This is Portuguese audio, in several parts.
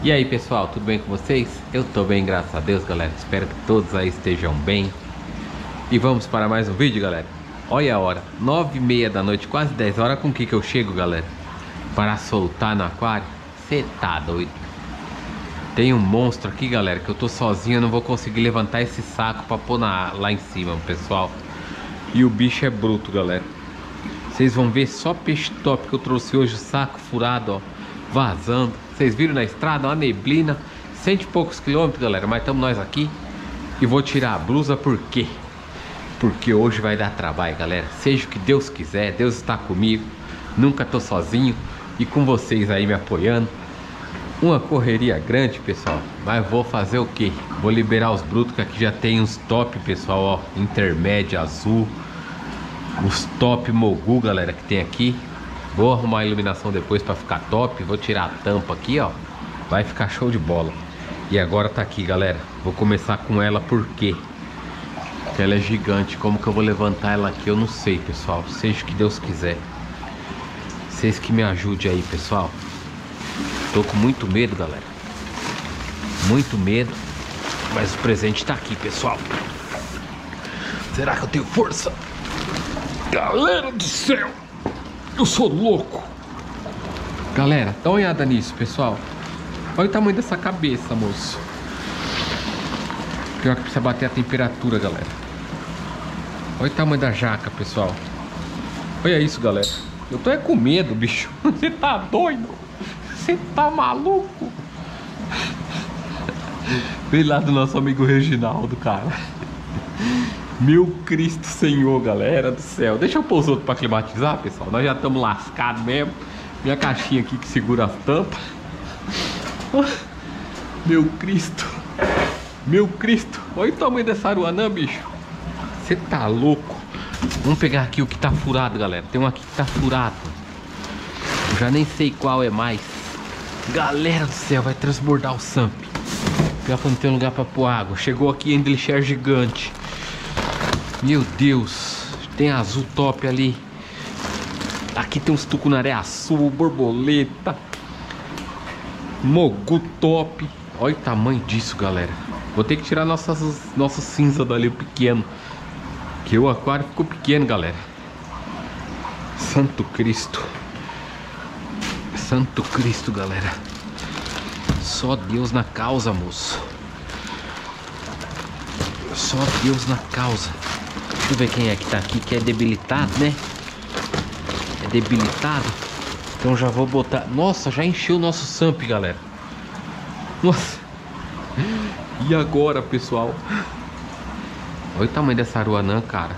E aí pessoal, tudo bem com vocês? Eu tô bem, graças a Deus, galera. Espero que todos aí estejam bem. E vamos para mais um vídeo, galera. Olha a hora, 9h30 da noite, quase 10 horas. Com que eu chego, galera? Para soltar no aquário? Cê tá doido? Tem um monstro aqui, galera, que eu tô sozinho. Eu não vou conseguir levantar esse saco pra pôr lá em cima, pessoal. E o bicho é bruto, galera. Vocês vão ver só peixe top que eu trouxe hoje. O saco furado, ó, vazando. Vocês viram na estrada, uma neblina, 100 e poucos quilômetros, galera. Mas estamos nós aqui. E vou tirar a blusa, por quê? Porque hoje vai dar trabalho, galera. Seja o que Deus quiser, Deus está comigo. Nunca tô sozinho. E com vocês aí me apoiando. Uma correria grande, pessoal. Mas vou fazer o quê? Vou liberar os brutos, que aqui já tem uns top, pessoal, ó. Intermédio, azul. Os top Mogu, galera, que tem aqui. Vou arrumar a iluminação depois pra ficar top. Vou tirar a tampa aqui, ó. Vai ficar show de bola. E agora tá aqui, galera. Vou começar com ela, por quê? Porque ela é gigante. Como que eu vou levantar ela aqui? Eu não sei, pessoal. Seja o que Deus quiser. Vocês que me ajudem aí, pessoal. Tô com muito medo, galera. Muito medo. Mas o presente tá aqui, pessoal. Será que eu tenho força? Galera do céu! Eu sou louco! Galera, dá uma olhada nisso, pessoal. Olha o tamanho dessa cabeça, moço. Pior que precisa bater a temperatura, galera. Olha o tamanho da jaca, pessoal. Olha isso, galera. Eu tô é com medo, bicho. Você tá doido? Você tá maluco? Vem lá do nosso amigo Reginaldo, cara. Meu Cristo Senhor, galera do céu. Deixa eu pôr os outros pra climatizar, pessoal. Nós já estamos lascados mesmo. Minha caixinha aqui que segura as tampas. Meu Cristo. Meu Cristo. Olha o tamanho dessa aruanã, bicho. Você tá louco? Vamos pegar aqui o que tá furado, galera. Tem um aqui que tá furado. Eu já nem sei qual é mais. Galera do céu, vai transbordar o Samp. Pior que não tem lugar pra pôr água. Chegou aqui em Deliciar gigante. Meu Deus. Tem azul top ali. Aqui tem uns tucunaré azul, borboleta, Mogu top. Olha o tamanho disso, galera. Vou ter que tirar nossa cinza dali pequeno, que o aquário ficou pequeno, galera. Santo Cristo. Santo Cristo, galera. Só Deus na causa, moço. Só Deus na causa. Deixa eu ver quem é que tá aqui, que é debilitado, né? É debilitado. Então já vou botar. Nossa, já encheu o nosso Samp, galera. Nossa. E agora, pessoal? Olha o tamanho dessa aruanã, cara.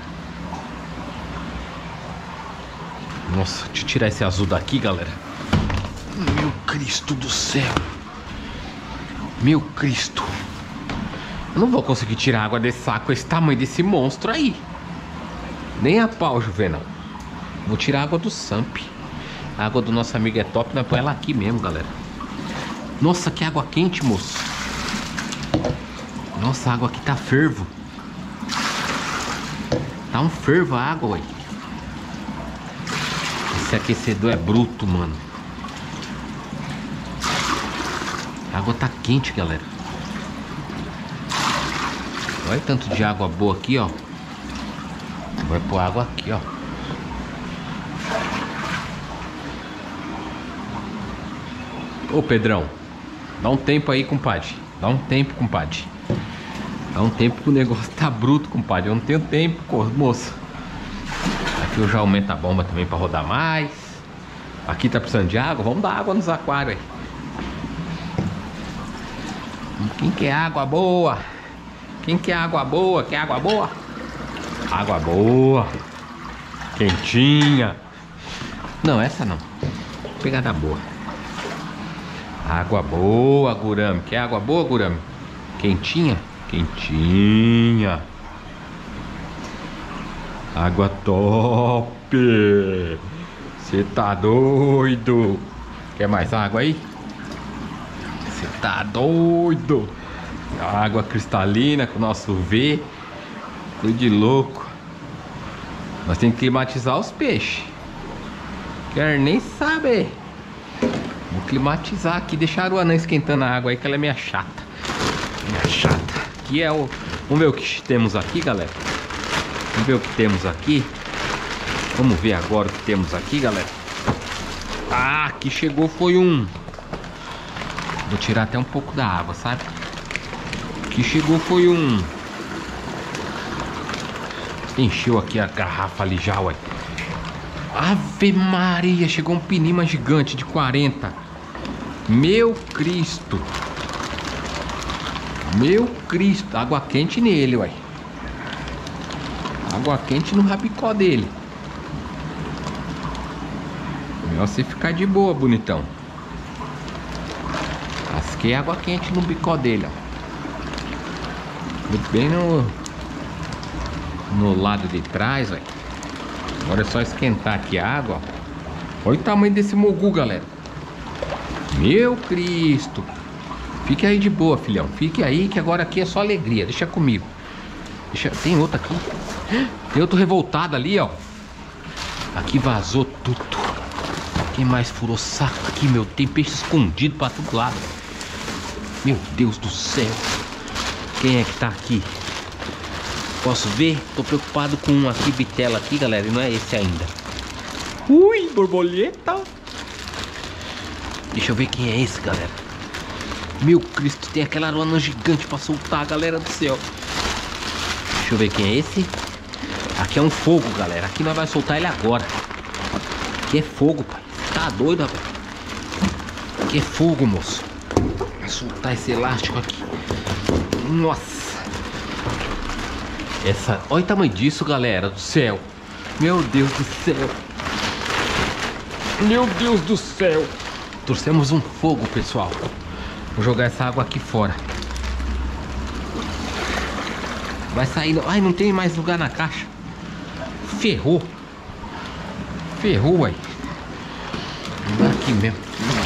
Nossa, deixa eu tirar esse azul daqui, galera. Meu Cristo do céu. Meu Cristo. Eu não vou conseguir tirar água desse saco, esse tamanho desse monstro aí. Nem a pau, Juvenal. Vou tirar a água do Samp. A água do nosso amigo é top, nós põe ela aqui mesmo, galera. Nossa, que água quente, moço. Nossa, a água aqui tá fervo. Tá um fervo a água, ué. Esse aquecedor é bruto, mano. A água tá quente, galera. Olha tanto de água boa aqui, ó. Vai pôr água aqui, ó. Ô, Pedrão, dá um tempo aí, compadre. Dá um tempo, compadre. Dá um tempo que o negócio tá bruto, compadre. Eu não tenho tempo, moça. Aqui eu já aumento a bomba também pra rodar mais. Aqui tá precisando de água. Vamos dar água nos aquários aí. Quem quer água boa? Quem quer água boa? Quer água boa? Água boa. Quentinha. Não, essa não. Vou pegar da boa. Água boa, Gurame. Quer água boa, Gurame? Quentinha? Quentinha. Água top. Você tá doido? Quer mais água aí? Você tá doido? Água cristalina com o nosso V. Coisa de louco. Nós temos que climatizar os peixes. Quero nem saber. Vou climatizar aqui, deixar a Aruanã esquentando a água aí, que ela é meio chata. Meio chata. Aqui é o... Vamos ver o que temos aqui, galera. Vamos ver o que temos aqui. Vamos ver agora o que temos aqui, galera. Ah, aqui chegou foi um... Vou tirar até um pouco da água, sabe? Aqui chegou foi um... Encheu aqui a garrafa ali já, ué. Ave Maria, chegou um pinima gigante de 40. Meu Cristo. Meu Cristo. Água quente nele, ué. Água quente no rabicó dele. Melhor você ficar de boa, bonitão. Lasquei água quente no bicó dele, ó. Muito bem no lado de trás, velho. Agora é só esquentar aqui a água, ó. Olha o tamanho desse mogu, galera. Meu Cristo. Fique aí de boa, filhão. Fique aí que agora aqui é só alegria. Deixa comigo. Tem outro aqui. Tem outro revoltado ali, ó. Aqui vazou tudo. Quem mais furou saco aqui, meu? Tem peixe escondido pra todo lado. Meu Deus do céu. Quem é que tá aqui? Posso ver? Tô preocupado com um aqui, bitela aqui, galera. E não é esse ainda. Ui, borboleta. Deixa eu ver quem é esse, galera. Meu Cristo, tem aquela aruanã gigante pra soltar, galera do céu. Deixa eu ver quem é esse. Aqui é um fogo, galera. Aqui nós vamos soltar ele agora. Aqui é fogo, pai. Tá doido, rapaz? Aqui é fogo, moço. Vou soltar esse elástico aqui. Nossa. Olha o tamanho disso, galera do céu. Meu Deus do céu. Meu Deus do céu. Trouxemos um fogo, pessoal. Vou jogar essa água aqui fora. Vai sair. Ai, não tem mais lugar na caixa. Ferrou. Ferrou, uai. Aqui mesmo.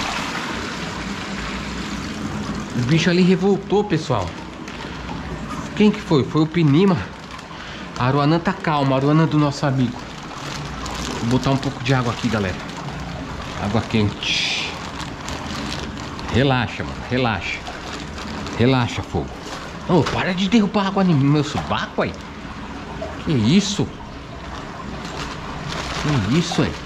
O bicho ali revoltou, pessoal. Quem que foi? Foi o pinima. A aruanã tá calma, a aruanã do nosso amigo. Vou botar um pouco de água aqui, galera. Água quente. Relaxa, mano, relaxa. Relaxa, fogo. Ô, para de derrubar água no meu subaco, aí. Que isso? Que isso, aí?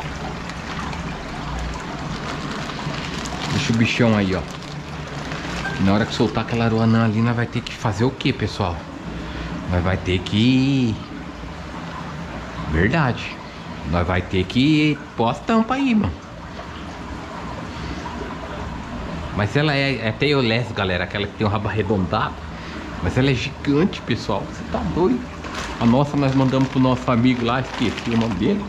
Deixa o bichão aí, ó. E na hora que soltar aquela aruanã ali, nós vai ter que fazer o que, pessoal? Nós vai ter que... Verdade. Nós vai ter que pôr as tampas aí, mano. Mas ela é teolés, galera. Aquela que tem o rabo arredondado. Mas ela é gigante, pessoal. Você tá doido? A nossa nós mandamos pro nosso amigo lá. Esqueci o nome dele.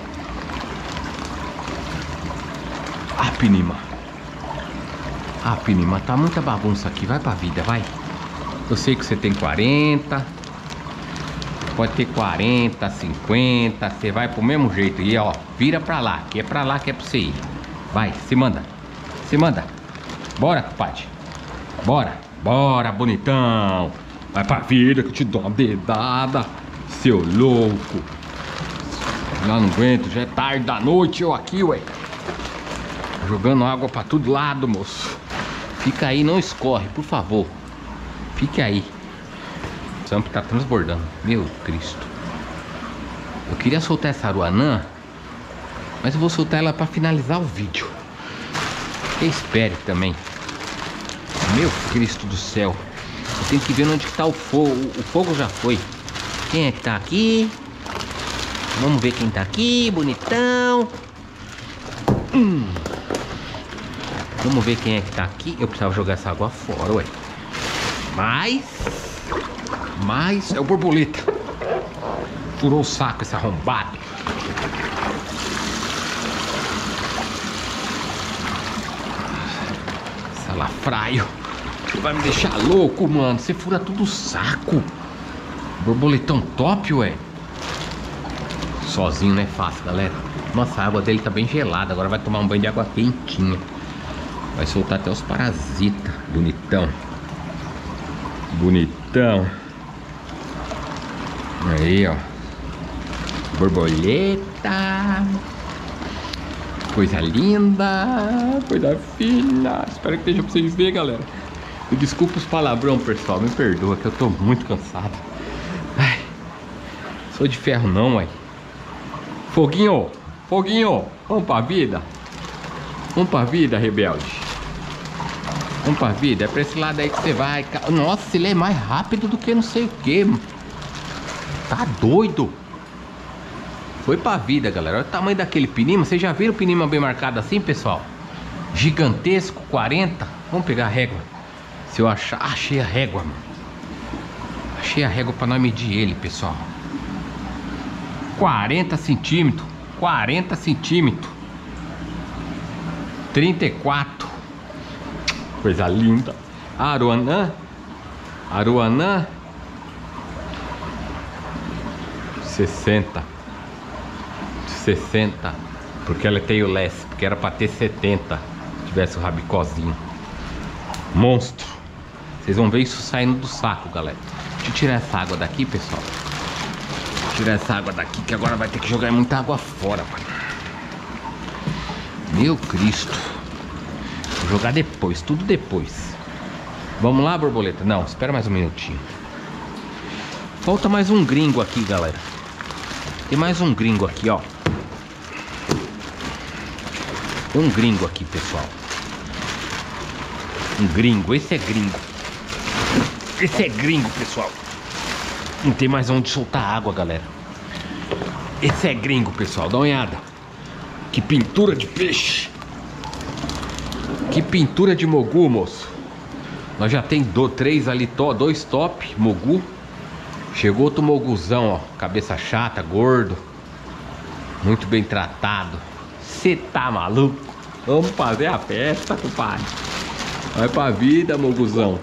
Ah, pinima. Ah, pinima. Tá muita bagunça aqui. Vai pra vida, vai. Eu sei que você tem 40. Pode ter 40, 50. Você vai pro mesmo jeito. E ó, vira pra lá. Que é pra lá que é pra você ir. Vai, se manda. Se manda. Bora, compadre. Bora. Bora, bonitão. Vai pra vida que eu te dou uma dedada. Seu louco. Já não aguento. Já é tarde da noite eu aqui, ué. Jogando água pra todo lado, moço. Fica aí, não escorre, por favor. Fique aí. O Samp tá transbordando. Meu Cristo. Eu queria soltar essa aruanã, mas eu vou soltar ela pra finalizar o vídeo. Que espere também. Meu Cristo do céu. Eu tenho que ver onde que tá o fogo. O fogo já foi. Quem é que tá aqui? Vamos ver quem tá aqui, bonitão. Vamos ver quem é que tá aqui. Eu precisava jogar essa água fora, ué. Mas é o borboleta. Furou o saco esse arrombado. Salafraio. Vai me deixar louco, mano. Você fura tudo o saco. Borboletão top, ué. Sozinho não é fácil, galera. Nossa, a água dele tá bem gelada. Agora vai tomar um banho de água quentinha. Vai soltar até os parasitas. Bonitão. Bonitão. Aí, ó. Borboleta. Coisa linda, coisa fina. Espero que esteja pra vocês verem, galera. E desculpa os palavrão, pessoal. Me perdoa que eu tô muito cansado. Ai, sou de ferro não, ué. Foguinho, foguinho. Vamos pra vida. Vamos pra vida, rebelde. Vamos pra vida. É pra esse lado aí que você vai. Nossa, ele é mais rápido do que não sei o que. Tá doido. Foi pra vida, galera. Olha o tamanho daquele pinima. Vocês já viram o pinima bem marcado assim, pessoal? Gigantesco, 40. Vamos pegar a régua. Se eu achar... Achei a régua, mano. Achei a régua pra nós medir ele, pessoal. 40 centímetros. 40 centímetros. 34. Coisa linda. Aruanã. Aruanã. 60. Porque ela tem o less. Porque era pra ter 70. Se tivesse o rabicózinho. Monstro. Vocês vão ver isso saindo do saco, galera. Deixa eu tirar essa água daqui, pessoal. Tirar essa água daqui, que agora vai ter que jogar muita água fora, pai. Meu Cristo. Vou jogar depois, tudo depois. Vamos lá, borboleta? Não, espera mais um minutinho. Falta mais um gringo aqui, galera. Tem mais um gringo aqui, ó. Tem um gringo aqui, pessoal. Um gringo, esse é gringo. Esse é gringo, pessoal. Não tem mais onde soltar água, galera. Esse é gringo, pessoal. Dá uma olhada. Que pintura de peixe. Que pintura de mogu, moço. Nós já tem três ali, dois top, mogu. Chegou outro moguzão, ó. Cabeça chata, gordo. Muito bem tratado. Cê tá maluco? Vamos fazer a festa, compadre. Vai pra vida, moguzão.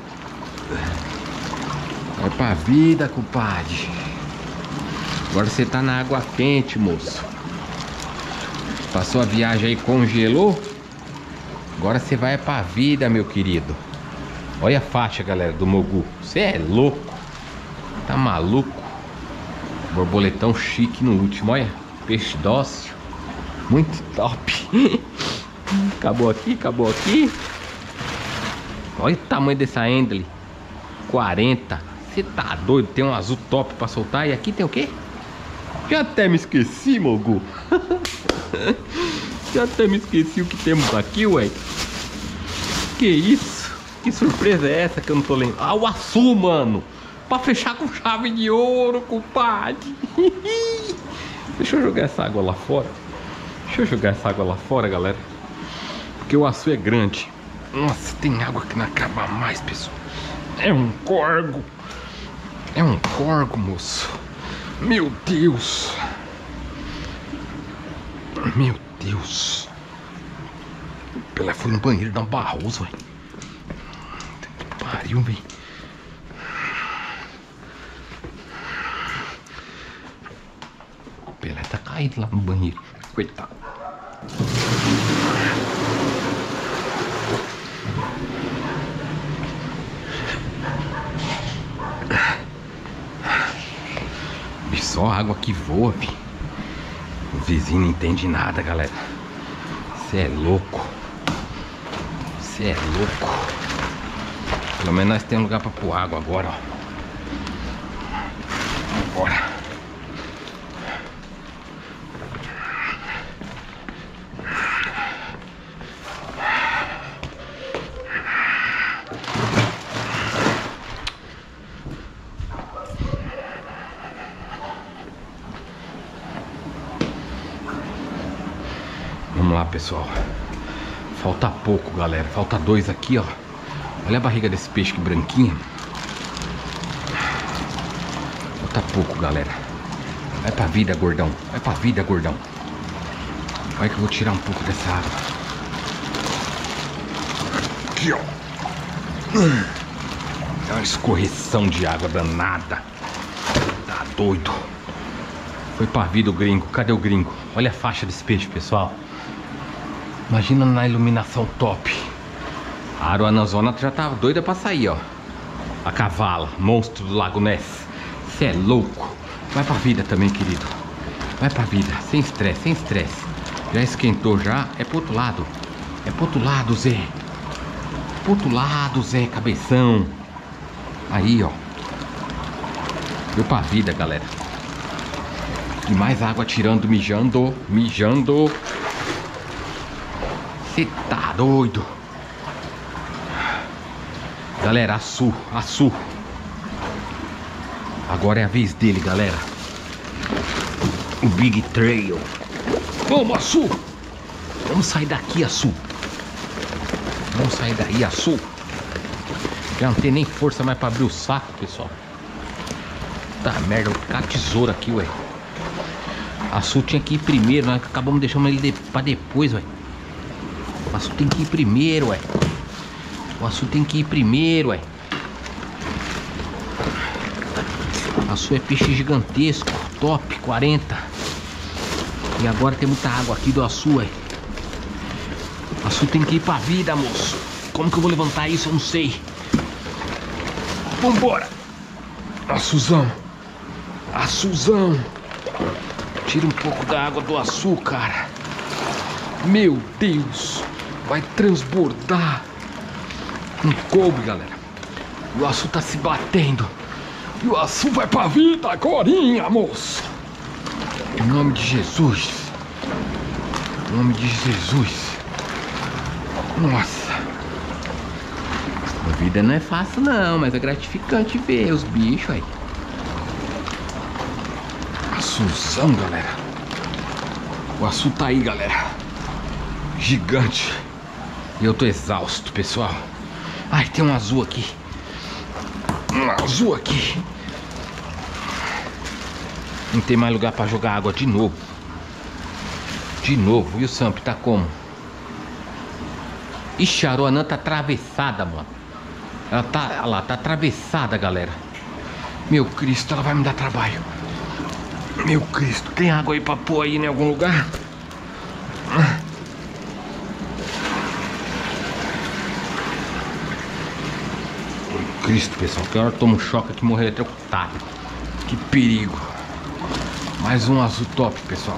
Vai pra vida, compadre. Agora você tá na água quente, moço. Passou a viagem aí, congelou. Agora você vai pra vida, meu querido. Olha a faixa, galera, do mogu. Você é louco. Tá maluco. Borboletão chique no último, olha. Peixe dócil. Muito top. Acabou aqui, acabou aqui. Olha o tamanho dessa Endley. 40. Você tá doido? Tem um azul top pra soltar. E aqui tem o quê? Já até me esqueci, mogu. Já até me esqueci o que temos aqui, ué. Que isso? Que surpresa é essa que eu não tô lembrando? Ah, o açu, mano. Pra fechar com chave de ouro, compadre. Deixa eu jogar essa água lá fora. Deixa eu jogar essa água lá fora, galera. Porque o açu é grande. Nossa, tem água que não acaba mais, pessoal. É um corgo. É um corgo, moço. Meu Deus. Meu Deus. Ela foi no banheiro dar um barroso, velho. Pariu, velho. Pelé tá caído lá no banheiro. Coitado. Só água que voa, fi. O vizinho não entende nada, galera. Você é louco. Você é louco. Pelo menos nós temos lugar pra pôr água agora, ó. Bora. Vamos lá, pessoal. Falta pouco, galera. Falta dois aqui, ó. Olha a barriga desse peixe que branquinha. Falta pouco, galera. Vai pra vida, gordão. Vai pra vida, gordão. Vai que eu vou tirar um pouco dessa água. Aqui, ó. É uma escorreção de água danada. Tá doido. Foi pra vida o gringo. Cadê o gringo? Olha a faixa desse peixe, pessoal. Imagina na iluminação top. A aruanazona já tava doida pra sair, ó. A cavala, monstro do Lago Ness. Cê é louco. Vai pra vida também, querido. Vai pra vida, sem estresse, sem estresse. Já esquentou já? É pro outro lado. É pro outro lado, Zé. Pro outro lado, Zé, cabeção. Aí, ó. Deu pra vida, galera. E mais água tirando, mijando. Mijando. Cê tá doido. Galera, Açu. Agora é a vez dele, galera. O Big Trail. Vamos, Açu. Vamos sair daqui, Açu. Vamos sair daí, Açu. Já não tem nem força mais pra abrir o saco, pessoal. Tá merda, vou ficar a tesoura aqui, ué. Açu tinha que ir primeiro, nós acabamos deixando ele pra depois, ué. O Açu tem que ir primeiro, ué. O Açu tem que ir primeiro, ué. Açu é peixe gigantesco, top, 40. E agora tem muita água aqui do Açu, ué. Açu tem que ir pra vida, moço. Como que eu vou levantar isso? Eu não sei. Vambora. Açuzão. Açuzão. Tira um pouco da água do Açu, cara. Meu Deus. Vai transbordar. Não coube, galera. O Açu tá se batendo. E o Açu vai pra vida agorinha, moço. Em nome de Jesus. Em nome de Jesus. Nossa. A vida não é fácil não, mas é gratificante ver os bichos aí. Açuzão, galera. O Açu tá aí, galera. Gigante. E eu tô exausto, pessoal. Ai, tem um azul aqui. Um azul aqui. Não tem mais lugar pra jogar água de novo. De novo. E o Samp tá como? Ixi, a Aruanã tá atravessada, mano. Ela tá, olha lá, tá atravessada, galera. Meu Cristo, ela vai me dar trabalho. Meu Cristo, tem água aí pra pôr aí em algum lugar? Meu Cristo, pessoal, que hora eu tomo um choque aqui, morrer eletrocutado. Que perigo. Mais um azul top, pessoal.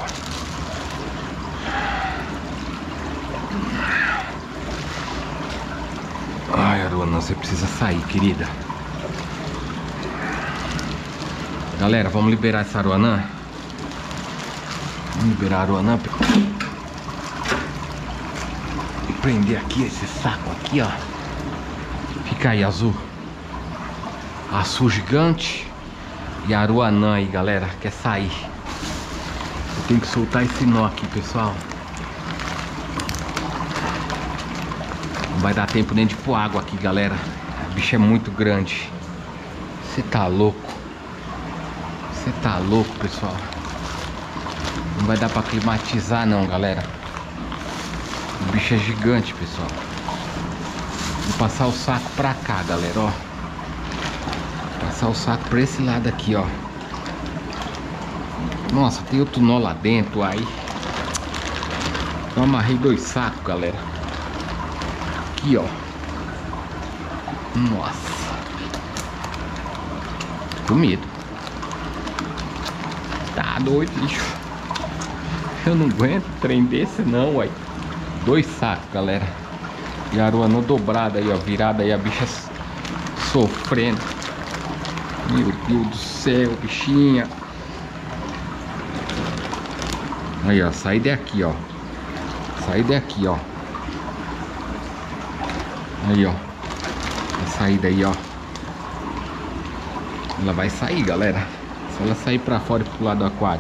Ai, Aruanã, você precisa sair, querida. Galera, vamos liberar essa Aruanã. Vamos liberar a Aruanã. E prender aqui esse saco aqui, ó. Fica aí, azul. Açu gigante. E a Aruanã aí, galera, quer sair. Eu tenho que soltar esse nó aqui, pessoal. Não vai dar tempo nem de pôr água aqui, galera. O bicho é muito grande. Você tá louco. Você tá louco, pessoal. Não vai dar pra climatizar não, galera. O bicho é gigante, pessoal. Vou passar o saco pra cá, galera, ó. Passar o saco pra esse lado aqui, ó. Nossa, tem outro nó lá dentro, aí. Eu amarrei 2 sacos, galera. Aqui, ó. Nossa. Com medo. Tá doido, bicho. Eu não aguento trem desse não, uai. 2 sacos, galera. E a Aruanã dobrada aí, ó. Virada aí, a bicha sofrendo. Meu Deus do céu, bichinha. Aí, ó. Sai daqui, ó. Sai daqui, ó. Aí, ó. A saída aí, ó. Ela vai sair, galera. Se ela sair pra fora e pro lado do aquário.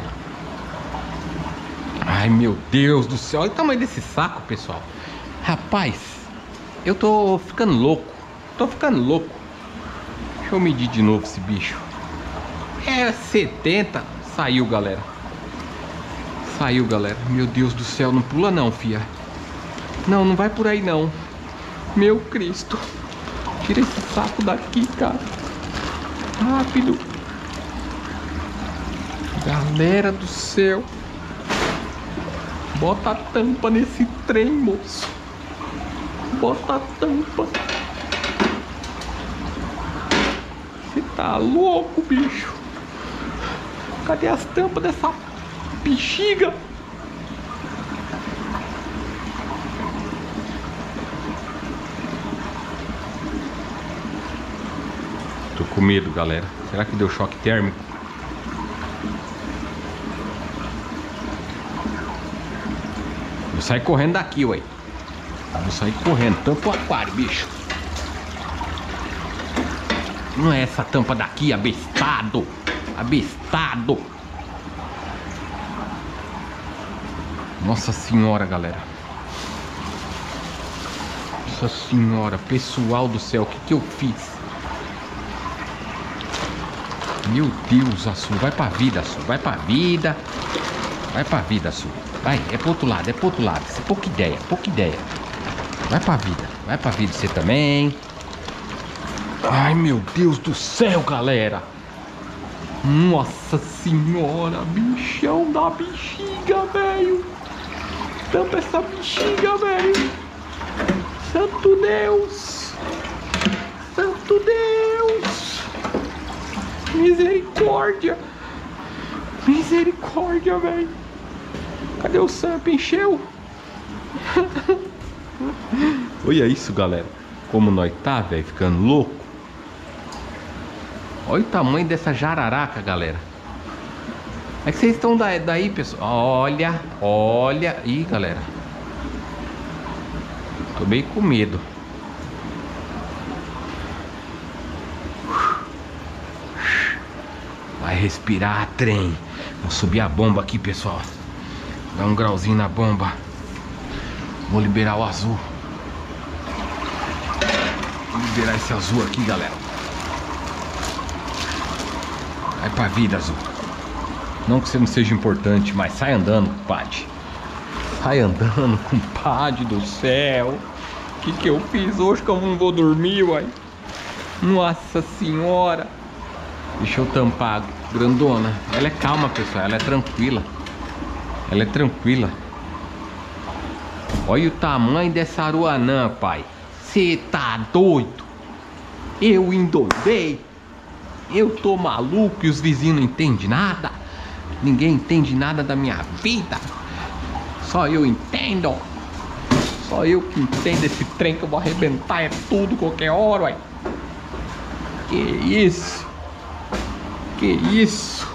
Ai, meu Deus do céu. Olha o tamanho desse saco, pessoal. Rapaz, eu tô ficando louco. Tô ficando louco. Deixa eu medir de novo esse bicho. É 70. Saiu, galera. Saiu, galera. Meu Deus do céu. Não pula não, fia. Não, não vai por aí não. Meu Cristo. Tira esse saco daqui, cara. Rápido. Galera do céu. Bota a tampa nesse trem, moço. Bota a tampa. Você tá louco, bicho? Cadê as tampas dessa bexiga? Tô com medo, galera. Será que deu choque térmico? Vou sair correndo daqui, ué. Vou sair correndo. Tampa o aquário, bicho. Não é essa tampa daqui, abestado. Abestado. Nossa senhora, galera. Nossa senhora, pessoal do céu, o que eu fiz? Meu Deus, Açu, vai pra vida, Açu, vai pra vida. Vai pra vida, Açu. Vai, é pro outro lado, é pro outro lado. Isso é pouca ideia, pouca ideia. Vai pra vida você também. Ai, meu Deus do céu, galera. Nossa senhora, bichão da bexiga, velho. Tampa essa bexiga, velho. Santo Deus. Santo Deus. Misericórdia. Misericórdia, velho. Cadê o Samp? Encheu? Olha isso, galera. Como nós tá, velho, ficando louco. Olha o tamanho dessa jararaca, galera. É que vocês estão daí, pessoal. Olha, olha. Ih, galera. Tô meio com medo. Vai respirar, trem. Vou subir a bomba aqui, pessoal. Dá um grauzinho na bomba. Vou liberar o azul. Vou liberar esse azul aqui, galera. Vai pra vida, azul. Não que você não seja importante, mas sai andando, compadre. Sai andando, compadre do céu. O que eu fiz hoje que eu não vou dormir, uai? Nossa senhora. Deixa eu tampar a grandona. Ela é calma, pessoal. Ela é tranquila. Ela é tranquila. Olha o tamanho dessa aruanã, pai. Cê tá doido? Eu endoidei. Eu tô maluco e os vizinhos não entendem nada. Ninguém entende nada da minha vida. Só eu entendo. Só eu que entendo esse trem que eu vou arrebentar é tudo qualquer hora, uai. Que isso? Que isso?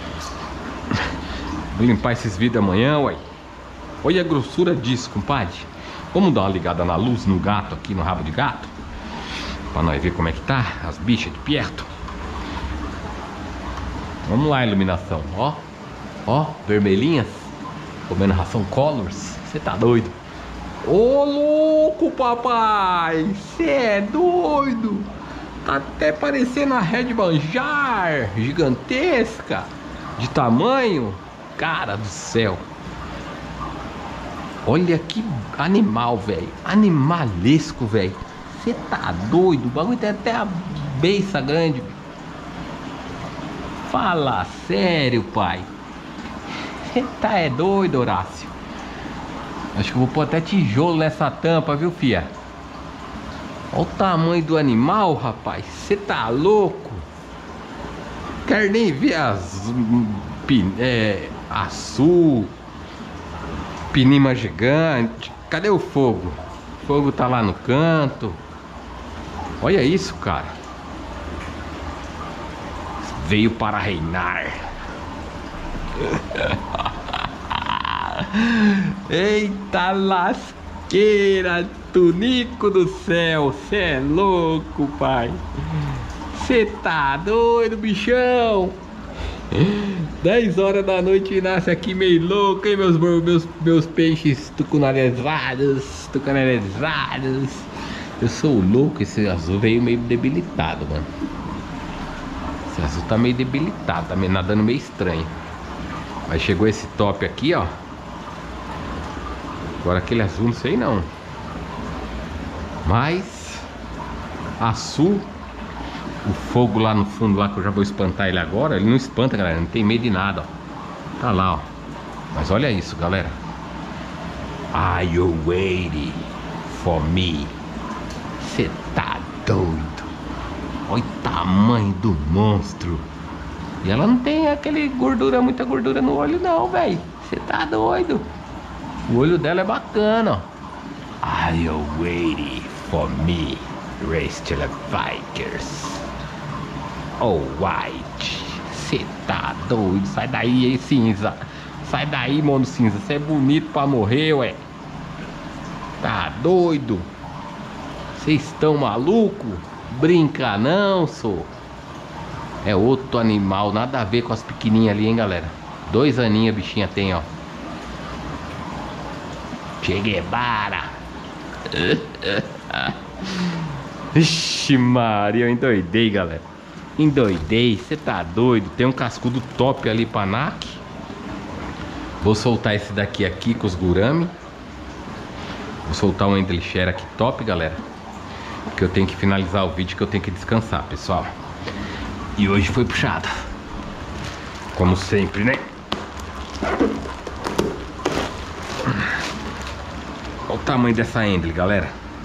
Vou limpar esses vidros amanhã, uai. Olha a grossura disso, compadre. Vamos dar uma ligada na luz no gato aqui, no rabo de gato, pra nós ver como é que tá as bichas de perto. Vamos lá, iluminação. Ó, ó, vermelhinhas comendo ração Colors. Você tá doido? Ô louco, papai! Você é doido! Tá até parecendo a Red Banjar gigantesca de tamanho. Cara do céu. Olha que animal, velho. Animalesco, velho. Você tá doido? O bagulho tem até a beiça grande. Fala sério, pai. Você tá doido, Horácio? Acho que eu vou pôr até tijolo nessa tampa, viu, fia? Olha o tamanho do animal, rapaz. Você tá louco? Quero nem ver as açu, pinima gigante. Cadê o fogo? O fogo tá lá no canto. Olha isso, cara. Veio para reinar. Eita lasqueira, Tunico do céu. Cê é louco, pai. Cê tá doido, bichão. 10 horas da noite nasce aqui meio louco, hein, meus peixes tucunarizados. Eu sou louco. Esse azul veio meio debilitado, mano. Esse azul tá meio debilitado, tá nadando meio estranho. Mas chegou esse top aqui, ó. Agora aquele azul, não sei não. Mas açu, o fogo lá no fundo, lá que eu já vou espantar ele agora. Ele não espanta, galera, não tem medo de nada, ó. Tá lá, ó. Mas olha isso, galera. Are you waiting for me? Cê tá doido? Olha o tamanho do monstro. E ela não tem aquele gordura, muita gordura no olho não, velho. Você tá doido? O olho dela é bacana, ó. Are you waiting for me, Race Vikers? Oh, White. Cê tá doido. Sai daí, hein, cinza. Sai daí, mano, cinza. Você é bonito pra morrer, ué. Tá doido? Vocês estão maluco? Brinca não, sou. É outro animal, nada a ver com as pequenininhas ali, hein, galera. 2 aninhos a bichinha tem, ó. Che Guevara. Ixi, Maria, eu endoidei, galera. Endoidei, você tá doido. Tem um cascudo top ali pra NAC. Vou soltar esse daqui aqui com os gurame. Vou soltar um Endlshare aqui top, galera. Porque eu tenho que finalizar o vídeo, que eu tenho que descansar, pessoal. E hoje foi puxado. Como sempre, né? Olha o tamanho dessa Endle, galera.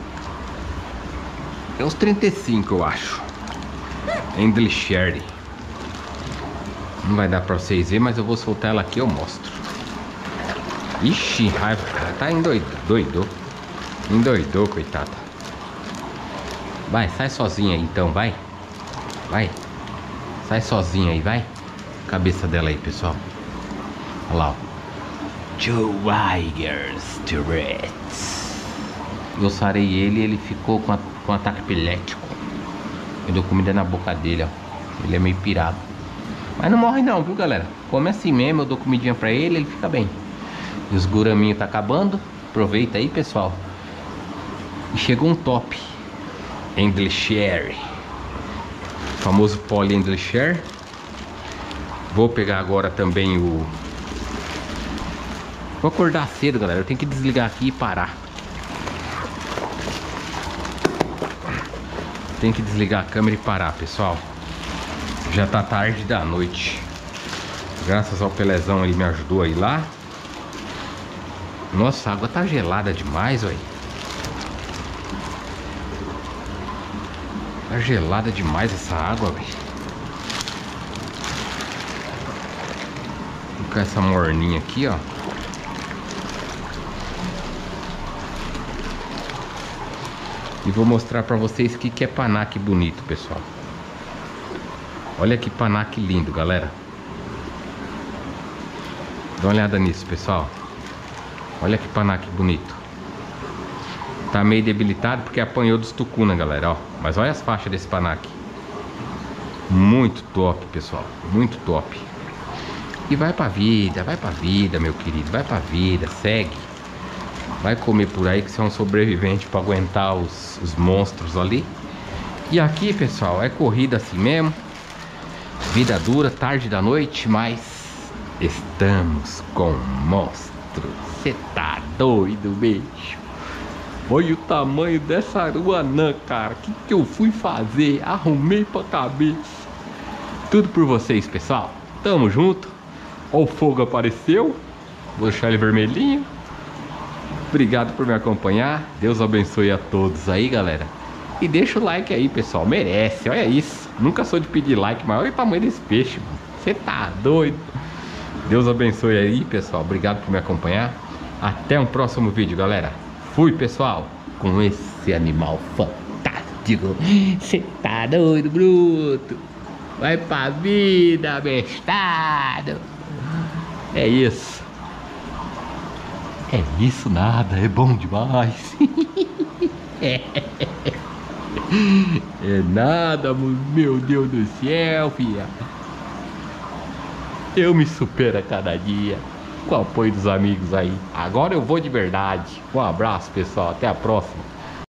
É uns 35, eu acho. Endlshare. Não vai dar pra vocês verem, mas eu vou soltar ela aqui e eu mostro. Ixi, raiva. Tá endoidou. Endoidou, coitada. Vai, sai sozinha aí então, vai. Vai. Sai sozinha aí, vai. Cabeça dela aí, pessoal. Olha lá, ó. Two Tigers Tourette's. Eu sarei ele e ele ficou com ataque epilético. Eu dou comida na boca dele, ó. Ele é meio pirado. Mas não morre não, viu, galera? Come assim mesmo, eu dou comidinha pra ele, ele fica bem. E os guraminhos tá acabando. Aproveita aí, pessoal. E chegou um top. Endlshare. O famoso Poly Endlshare. Vou pegar agora também o... Vou acordar cedo, galera. Eu tenho que desligar aqui e parar. Tem que desligar a câmera e parar, pessoal. Já tá tarde da noite. Graças ao Pelezão, ele me ajudou aí lá. Nossa, a água tá gelada demais, velho. Tá gelada demais essa água, velho. Vou colocar essa morninha aqui, ó. E vou mostrar pra vocês o que é panaque bonito, pessoal. Olha que panaque lindo, galera. Dá uma olhada nisso, pessoal. Olha que panaque bonito. Tá meio debilitado porque apanhou dos tucuna, galera, ó. Mas olha as faixas desse panaque. Muito top, pessoal. Muito top. E vai pra vida, meu querido. Vai pra vida, segue. Vai comer por aí que você é um sobrevivente pra aguentar os monstros ali. E aqui, pessoal, é corrida assim mesmo. Vida dura, tarde da noite, mas estamos com monstros. Você tá doido, bicho? Olha o tamanho dessa aruanã, cara. O que eu fui fazer? Arrumei pra cabeça. Tudo por vocês, pessoal. Tamo junto. Ó, o fogo apareceu. Vou deixar ele vermelhinho. Obrigado por me acompanhar. Deus abençoe a todos aí, galera. E deixa o like aí, pessoal. Merece, olha isso. Nunca sou de pedir like, mas olha o tamanho desse peixe, mano. Você tá doido. Deus abençoe aí, pessoal. Obrigado por me acompanhar. Até um próximo vídeo, galera. Fui, pessoal, com esse animal fantástico. Você tá doido, bruto? Vai pra vida, bestado. É isso. É isso nada, é bom demais. É nada, meu Deus do céu, filha. Eu me supero a cada dia. Com o apoio dos amigos aí. Agora eu vou de verdade. Um abraço, pessoal. Até a próxima.